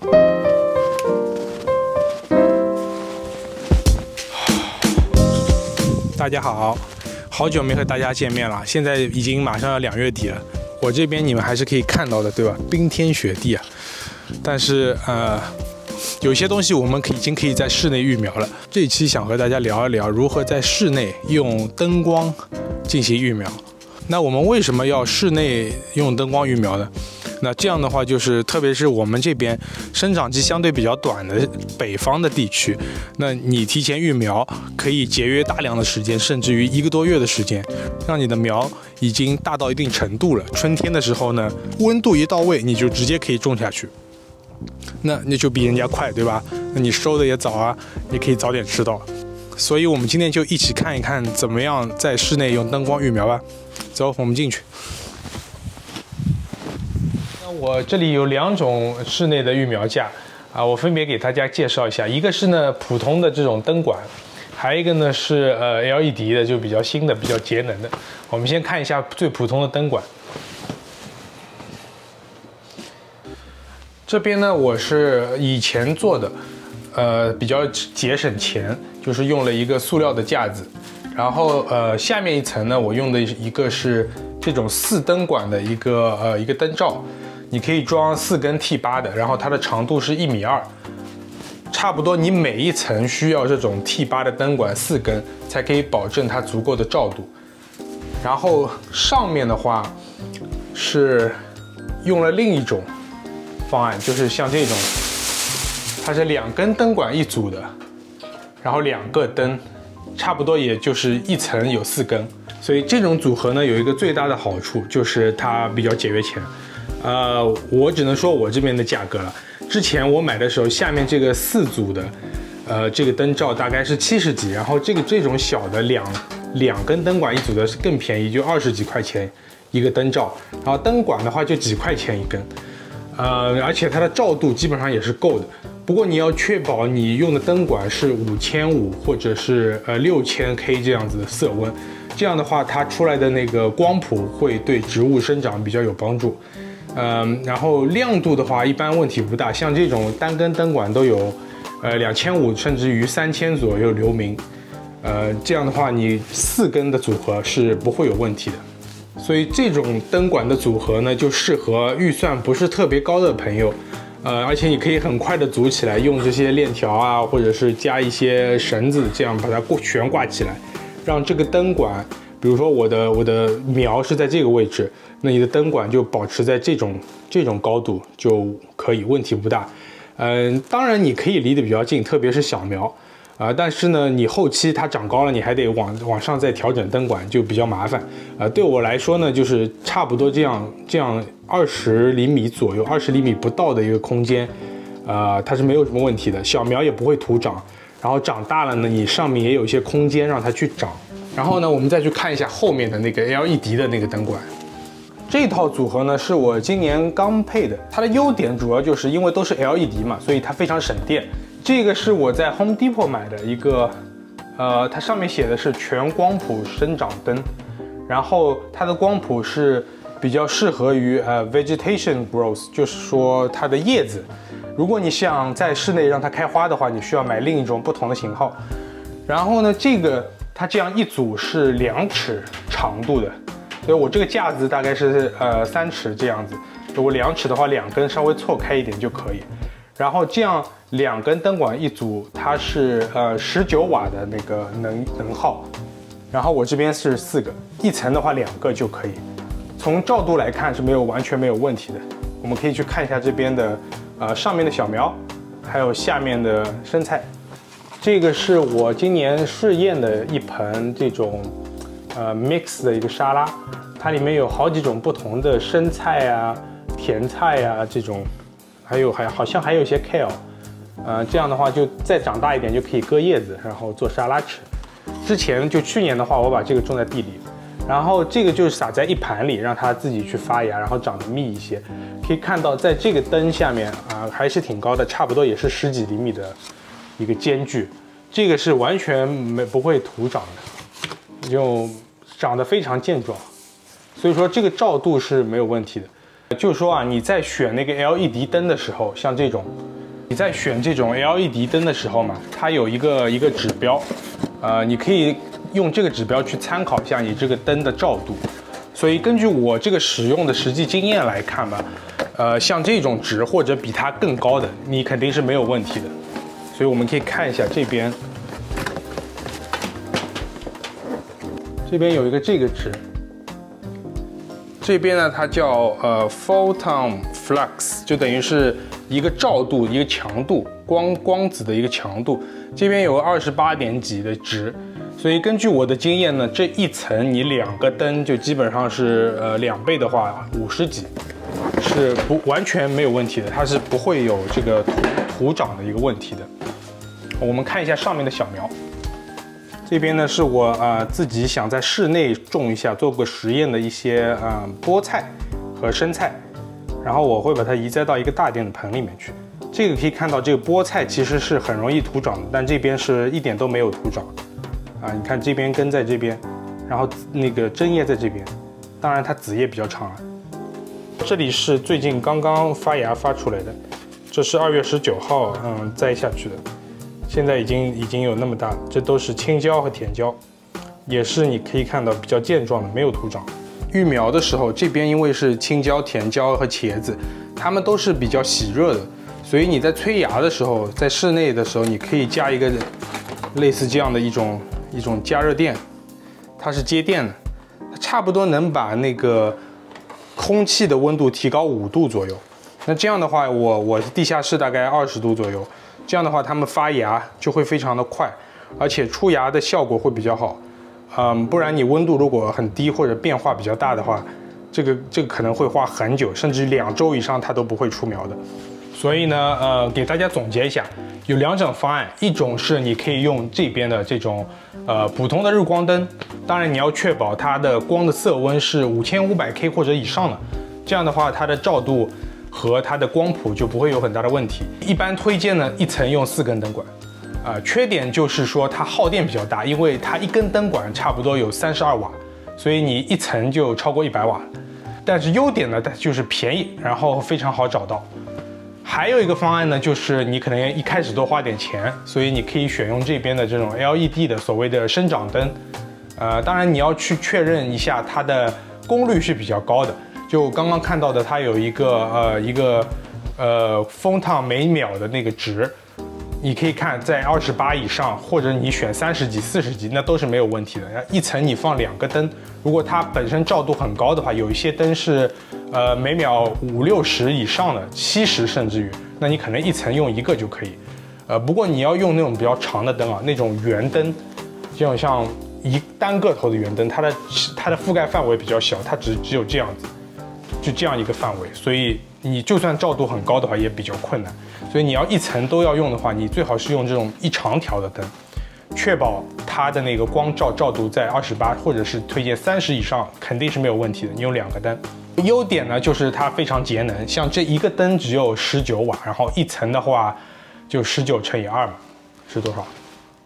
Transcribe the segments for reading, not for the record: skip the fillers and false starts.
大家好，好久没和大家见面了，现在已经马上要2月底了。我这边你们还是可以看到的，对吧？冰天雪地啊，但是有些东西我们已经可以在室内育苗了。这一期想和大家聊一聊如何在室内用灯光进行育苗。那我们为什么要室内用灯光育苗呢？那这样的话，就是特别是我们这边生长期相对比较短的北方的地区，那你提前育苗可以节约大量的时间，甚至于1个多月的时间，让你的苗已经大到一定程度了。春天的时候呢，温度一到位，你就直接可以种下去。那就比人家快，对吧？那你收的也早啊，也可以早点吃到。所以我们今天就一起看一看怎么样在室内用灯光育苗吧。走，我们进去。那我这里有2种室内的育苗架啊，我分别给大家介绍一下。一个是呢普通的这种灯管，还有一个呢是LED 的，就比较新的、比较节能的。我们先看一下最普通的灯管。这边呢，我是以前做的，比较节省钱，就是用了一个塑料的架子，然后下面一层呢，我用的一个是这种4灯管的一个灯罩，你可以装4根 T8 的，然后它的长度是1.2米，差不多你每一层需要这种 T8 的灯管4根，才可以保证它足够的照度。然后上面的话是用了另一种方案，就是像这种，它是2根灯管一组的，然后2个灯，差不多也就是一层有4根，所以这种组合呢有一个最大的好处，就是它比较节约钱。我只能说我这边的价格了。之前我买的时候，下面这个4组的，这个灯罩大概是70几，然后这种小的两根灯管一组的是更便宜，就20几块钱一个灯罩，然后灯管的话就几块钱一根。而且它的照度基本上也是够的，不过你要确保你用的灯管是5500或者是6000K 这样子的色温，这样的话它出来的那个光谱会对植物生长比较有帮助。然后亮度的话一般问题不大，像这种单根灯管都有2500甚至于3000左右流明，这样的话你4根的组合是不会有问题的。所以这种灯管的组合呢，就适合预算不是特别高的朋友，而且你可以很快的组起来，用这些链条啊，或者是加一些绳子，这样把它悬挂起来，让这个灯管，比如说我的苗是在这个位置，那你的灯管就保持在这种高度就可以，问题不大。当然你可以离得比较近，特别是小苗。但是呢，你后期它长高了，你还得往上再调整灯管，就比较麻烦。对我来说呢，就是差不多这样20厘米左右，20厘米不到的一个空间，它是没有什么问题的，小苗也不会徒长。然后长大了呢，你上面也有一些空间让它去长。然后呢，我们再去看一下后面的那个 LED 的那个灯管。这套组合呢是我今年刚配的，它的优点主要就是因为都是 LED 嘛，所以它非常省电。这个是我在 Home Depot 买的一个，它上面写的是全光谱生长灯，然后它的光谱是比较适合于vegetation growth， 就是说它的叶子。如果你想在室内让它开花的话，你需要买另一种不同的型号。然后呢，它这样一组是2尺长度的，所以我这个架子大概是3尺这样子。如果2尺的话，2根稍微错开一点就可以。然后这样2根灯管一组，它是19瓦的那个能耗，然后我这边是4个，一层的话2个就可以。从照度来看是完全没有问题的。我们可以去看一下这边的上面的小苗，还有下面的生菜。这个是我今年试验的一盆这种mix 的一个沙拉，它里面有好几种不同的生菜啊、甜菜啊这种。好像还有一些 kale， 这样的话就再长大一点就可以割叶子，然后做沙拉吃。去年的话，我把这个种在地里，然后这个就是撒在一盘里，让它自己去发芽，然后长得密一些。可以看到，在这个灯下面还是挺高的，差不多也是10几厘米的一个间距。这个是完全不会徒长的，就长得非常健壮，所以说这个照度是没有问题的。 就是说啊，你在选那个 LED 灯的时候，像这种，你在选这种 LED 灯的时候嘛，它有一个指标，你可以用这个指标去参考一下你这个灯的照度。所以根据我这个使用的实际经验来看吧，像这种值或者比它更高的，你肯定是没有问题的。所以我们可以看一下这边，这边有一个这个值。 这边呢，它叫photon flux， 就等于是一个照度、一个强度，光子的一个强度。这边有个28点几的值，所以根据我的经验呢，这一层你2个灯就基本上是2倍的话50几，是完全没有问题的，它是不会有这个土长的一个问题的。我们看一下上面的小苗。 这边呢是我自己想在室内种一下，做个实验的一些菠菜和生菜，然后我会把它移栽到一个大点的盆里面去。这个可以看到，这个菠菜其实是很容易土长的，但这边是一点都没有土长你看这边根在这边，然后那个针叶在这边，当然它子叶比较长了。这里是最近刚刚发芽发出来的，这是2月19号栽下去的。 现在已经有那么大了，这都是青椒和甜椒，也是你可以看到比较健壮的，没有土长。育苗的时候，这边因为是青椒、甜椒和茄子，它们都是比较喜热的，所以你在催芽的时候，在室内的时候，你可以加一个类似这样的一种加热垫，它是接电的，它差不多能把那个空气的温度提高5度左右。那这样的话，我地下室大概20度左右。 这样的话，它们发芽就会非常的快，而且出芽的效果会比较好。不然你温度如果很低或者变化比较大的话，这个可能会花很久，甚至2周以上它都不会出苗的。所以呢，给大家总结一下，有2种方案，一种是你可以用这边的这种普通的日光灯，当然你要确保它的光的色温是5500K 或者以上的，这样的话它的照度 和它的光谱就不会有很大的问题。一般推荐呢，一层用4根灯管，缺点就是说它耗电比较大，因为它1根灯管差不多有32瓦，所以你一层就超过100瓦。但是优点呢，就是便宜，然后非常好找到。还有一个方案呢，就是你可能一开始多花点钱，所以你可以选用这边的这种 LED 的所谓的生长灯。当然你要去确认一下它的功率是比较高的。 就刚刚看到的，它有一个风烫每秒的那个值，你可以看在28以上，或者你选30几、40几，那都是没有问题的。一层你放2个灯，如果它本身照度很高的话，有一些灯是每秒50、60以上的，70甚至于，那你可能一层用1个就可以。不过你要用那种比较长的灯啊，那种圆灯，这种像单个头的圆灯，它的覆盖范围比较小，它只有这样子。 就这样一个范围，所以你就算照度很高的话也比较困难。所以你要一层都要用的话，你最好是用这种一长条的灯，确保它的那个光照度在28，或者是推荐30以上，肯定是没有问题的。你用2个灯，优点呢就是它非常节能，像这一个灯只有19瓦，然后一层的话就19乘以2嘛，是多少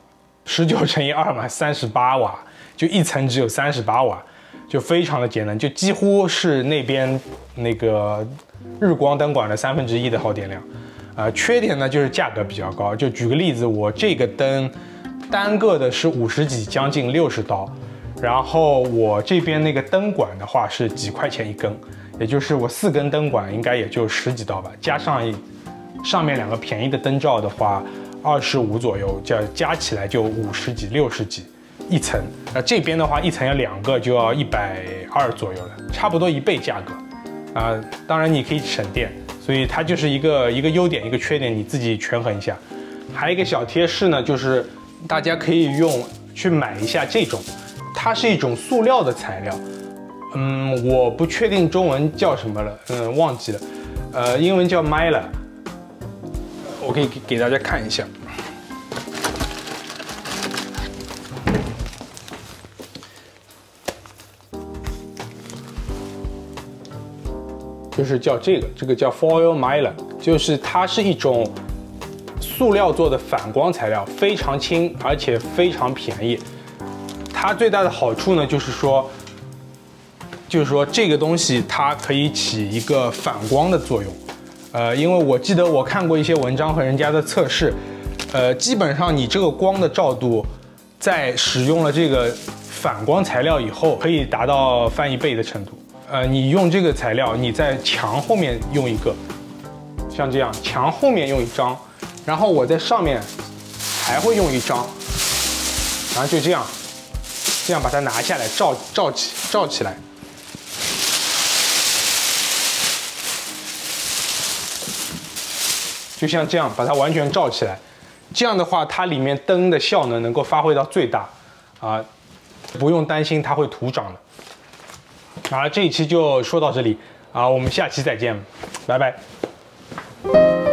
？19乘以2嘛，38瓦，就一层只有38瓦。 就非常的节能，就几乎是那边那个日光灯管的1/3的耗电量。缺点呢就是价格比较高。就举个例子，我这个灯单个的是50几，将近60刀，然后我这边那个灯管的话是几块钱1根，也就是我4根灯管应该也就10几刀吧，加上上面2个便宜的灯罩的话，25左右，加起来就50几、60几。 一层，这边的话一层要2个就要120左右了，差不多1倍价格，当然你可以省电，所以它就是一个优点一个缺点，你自己权衡一下。还有一个小贴士呢，就是大家可以去买一下这种，它是一种塑料的材料，我不确定中文叫什么了，忘记了，英文叫 Mylar， 我可以给大家看一下。 就是叫这个叫 Foil Mylar， 就是它是一种塑料做的反光材料，非常轻，而且非常便宜。它最大的好处呢，就是说就是说这个东西它可以起一个反光的作用。因为我记得我看过一些文章和人家的测试，基本上你这个光的照度，在使用了这个反光材料以后，可以达到翻1倍的程度。你用这个材料，你在墙后面用一个，像这样，墙后面用一张，然后我在上面还会用一张，然后就这样把它拿下来，罩起来。就像这样把它完全罩起来，这样的话，它里面灯的效能能够发挥到最大，不用担心它会徒长的。这一期就说到这里，我们下期再见，拜拜。